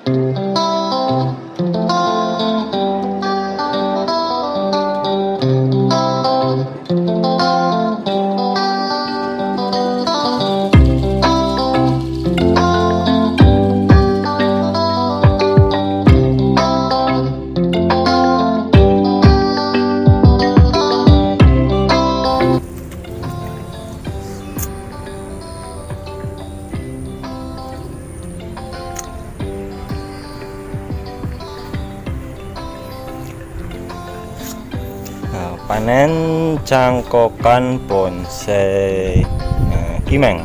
Panen cangkokan bonsai Kimeng.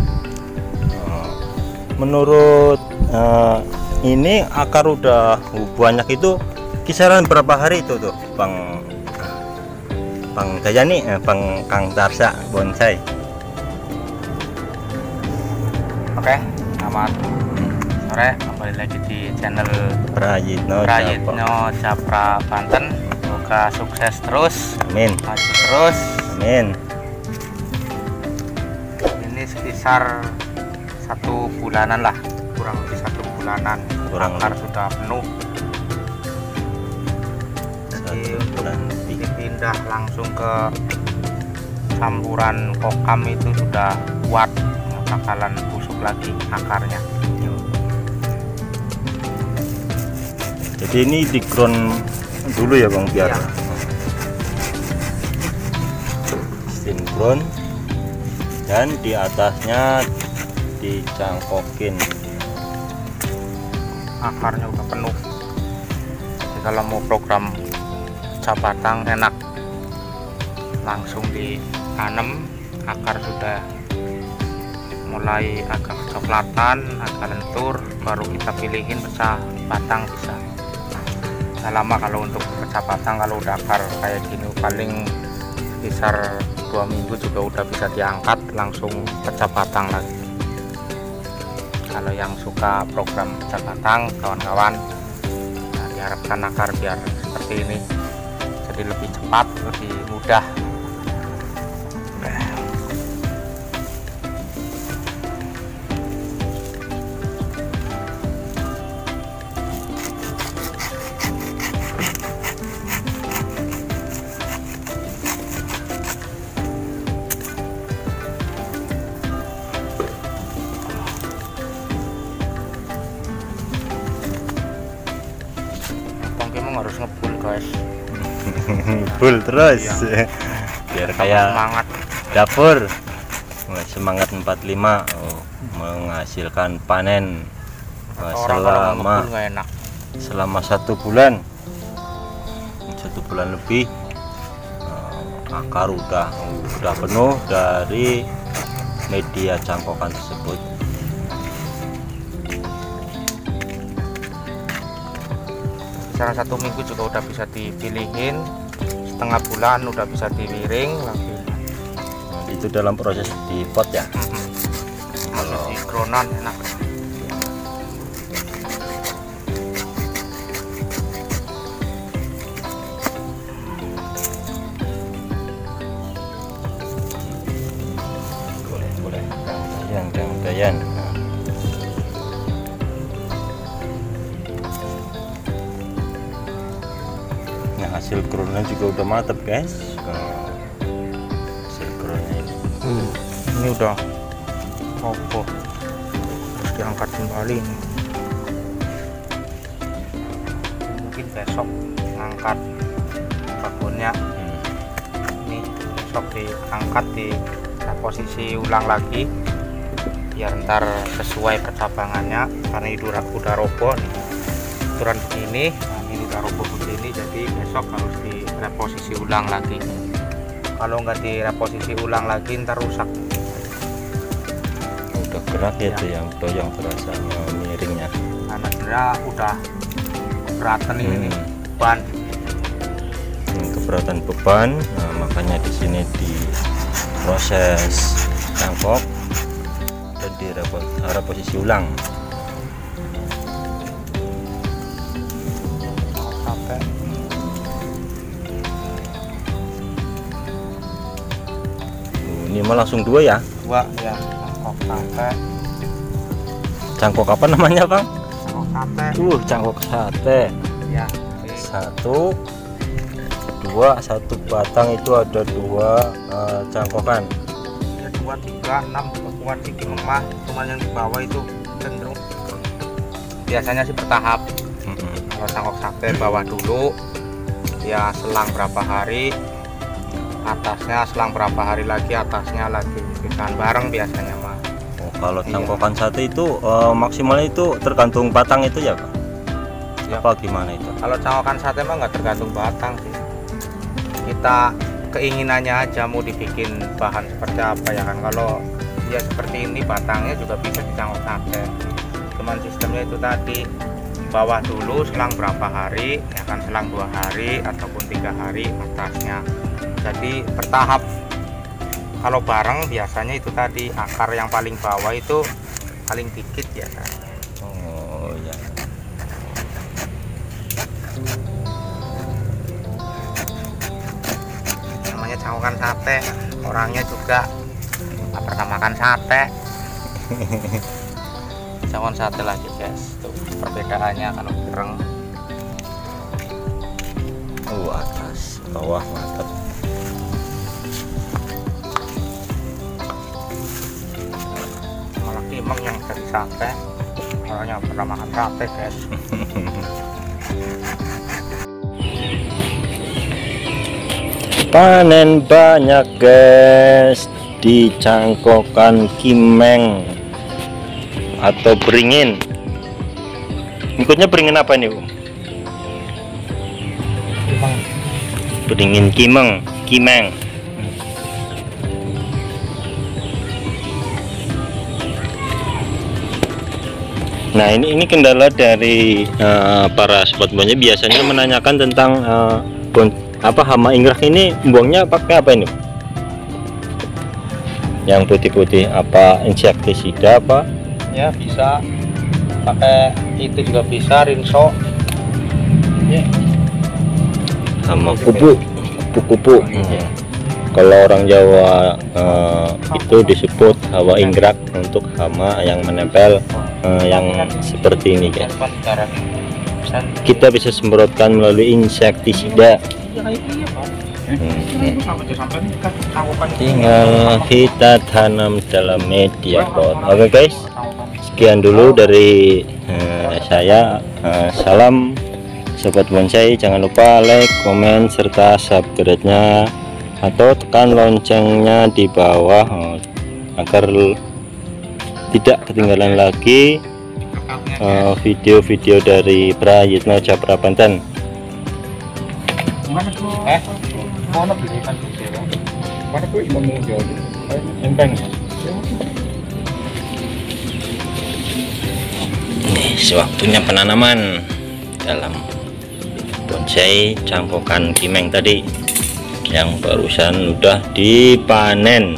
Menurut ini akar udah banyak itu kisaran berapa hari itu tuh Bang Dayani, Bang Kang Tarsa Bonsai? Oke, selamat sore, kembali lagi di channel Prayitno Japra Banten. Semoga sukses terus, amin, maju terus, amin. Ini sekitar 1 bulanan lah, kurang lebih 1 bulanan, akar sudah penuh. Jadi untuk dipindah langsung ke campuran kokam itu sudah kuat, nggak bakalan busuk lagi akarnya. Jadi ini di ground dulu ya Bang, biar sinkron, dan di atasnya dicangkokin. Akarnya udah penuh. Jadi kalau mau program pecah batang enak, langsung ditanam, akar sudah mulai agak kecoklatan, agak lentur, baru kita pilihin pecah batang bisa. Nggak lama kalau untuk pecah batang, kalau udah akar kayak gini paling sekitar 2 minggu juga udah bisa diangkat langsung pecah batang lagi. Kalau yang suka program pecah batang kawan-kawan, nah, diharapkan akar biar seperti ini, jadi lebih cepat, lebih mudah. Harus ngebul guys, full terus ya. Biar kayak semangat dapur, semangat 45 menghasilkan panen selama 1 bulan, 1 bulan lebih. Akar udah penuh dari media cangkokan tersebut. Sekarang 1 minggu juga udah bisa dipilihin, setengah bulan udah bisa diwiring lagi. Itu dalam proses di pot ya. Kalau di gronan enak. Boleh Dayan. Hasil groundnya juga udah mantap guys. Hasil groundnya ini udah kokoh, terus diangkat kembali nih. Mungkin besok ngangkat babonnya. Ini besok diangkat, di posisi ulang lagi biar ntar sesuai percabangannya, karena itu udah roboh nih, aturan begini. Ini udah roboh begini, jadi besok harus direposisi ulang lagi. Kalau nggak direposisi ulang lagi ntar rusak. Udah gerak ya, tuh yang doyong terasa miringnya, karena sebenarnya udah keberatan ini beban. Keberatan beban, nah, makanya di sini diproses cangkok dan direposisi ulang. Ini mah langsung 2 ya? 2 ya, cangkok sampai. Cangkok apa namanya Bang? Cangkok sate. Cangkok sate. Ya. Satu, dua, satu batang itu ada 2 cangkokan. Ya, 2, 3, 6 kuat sih lemah, cuman yang di bawah itu cenderung biasanya sih bertahap. Kalau cangkok sate bawah dulu, ya selang berapa hari atasnya, selang berapa hari lagi atasnya lagi, bukan bareng biasanya mah. Oh, kalau cangkokan sate itu maksimalnya itu tergantung batang itu ya Pak? Ya. Apa gimana itu? Kalau cangkokan sate mah nggak tergantung batang sih, kita keinginannya aja mau dibikin bahan seperti apa ya kan. Kalau ya seperti ini batangnya juga bisa dicangkok sate, cuman sistemnya itu tadi bawah dulu selang berapa hari ya kan, selang 2 hari ataupun 3 hari atasnya, jadi bertahap. Kalau bareng biasanya itu tadi akar yang paling bawah itu paling dikit ya kan. Oh ya. Namanya cangkokan sate, orangnya juga nggak pernah makan sate. Cangkokan sate lagi guys, tuh perbedaannya kalau bareng. Atas bawah mantap. Malah kimeng yang dari sate, orangnya nggak pernah makan sate guys. Panen banyak guys di cangkokan kimeng atau beringin. Ikutnya beringin apa ini Bu? Beringin kimeng. Nah ini kendala dari para sobat buahnya, biasanya menanyakan tentang hama inggrek ini buangnya pakai apa ini? Yang putih-putih apa insektisida apa? Ya bisa pakai itu juga bisa, rinso ya. Hama kupu. Kalau orang Jawa itu disebut hawa inggrek untuk hama yang menempel yang seperti ini guys. Kita bisa semprotkan melalui insektisida. Tinggal kita tanam dalam media pot. Oke guys, sekian dulu dari saya. Salam sobat bonsai, jangan lupa like, komen, serta subscribe-nya atau tekan loncengnya di bawah agar tidak ketinggalan lagi video-video dari Prayitno Japra Banten. Ini sewaktunya penanaman dalam bonsai cangkokan kimeng tadi yang barusan udah dipanen.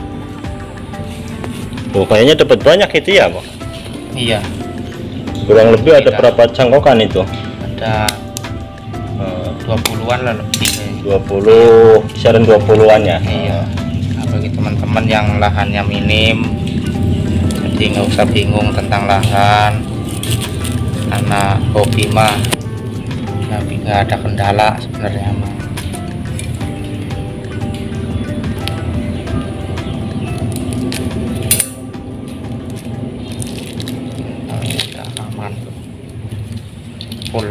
Oh, kayaknya dapat banyak itu ya Pak? Iya, Kurang lebih ada berapa cangkokan itu? ada 20-an lah lebih. 20, kisaran 20-an ya? Iya, nah, bagi teman-teman yang lahannya minim, jadi nggak usah bingung tentang lahan, karena hobi mah nggak ada kendala sebenarnya mah. Udah aman, full.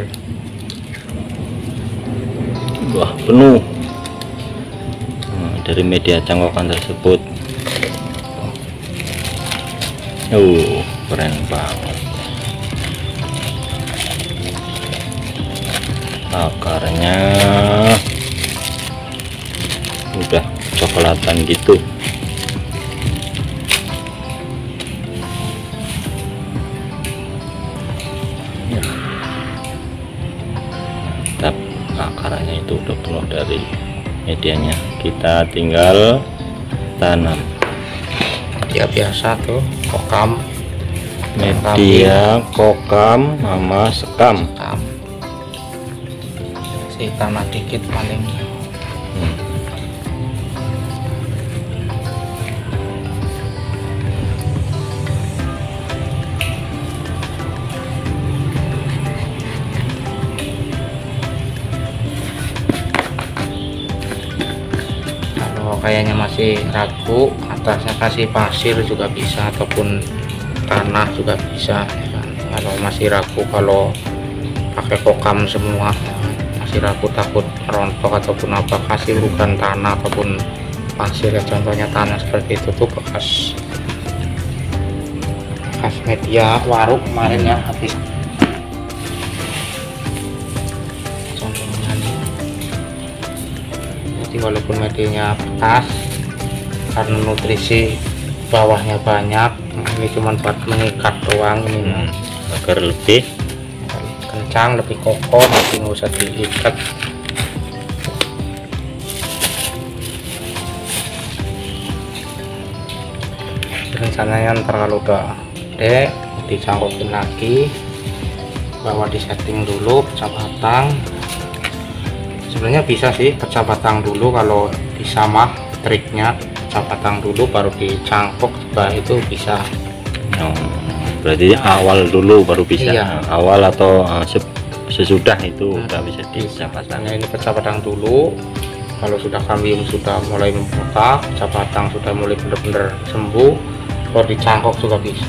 Wah, penuh dari media cangkokan tersebut. Keren banget. Akarnya udah coklatan gitu. Mantap, akarnya itu udah penuh dari medianya, kita tinggal tanam. Ya biasa tuh, kokam, Media kokam sama sekam. si tanah dikit paling. kayaknya masih ragu, atasnya kasih pasir juga bisa ataupun tanah juga bisa ya kan. Kalau masih ragu, kalau pakai kokam semua masih ragu takut rontok ataupun apa, kasih bukan tanah ataupun pasir ya, contohnya tanah seperti itu tuh bekas media warung kemarin ya, habis contohnya nih. Jadi walaupun medianya bekas, karena nutrisi bawahnya banyak, ini cuma buat mengikat doang ini agar lebih kencang, lebih kokoh, tapi nggak usah diikat. Rencananya ntar kalau udah gede dicangkokin lagi, bawa di setting dulu pecah batang. Sebenarnya bisa sih pecah batang dulu, kalau bisa mah triknya pecah batang dulu baru dicangkok juga itu bisa. Berarti awal dulu baru bisa. Iya. Awal atau sesudah itu udah bisa dipecah batang. Nah, ini pecah batang dulu. Kalau sudah kambium sudah mulai membuka, pecah batang sudah mulai benar-benar sembuh, baru dicangkok juga bisa.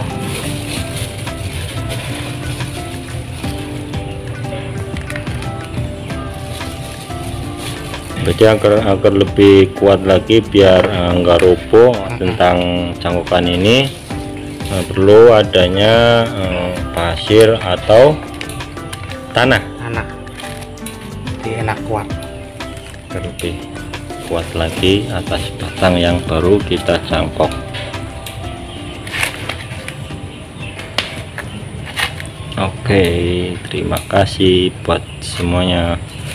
Berarti agar lebih kuat lagi biar enggak roboh tentang cangkokan ini, perlu adanya pasir atau tanah Jadi enak kuat. agar lebih kuat lagi atas batang yang baru kita cangkok. Oke, terima kasih buat semuanya.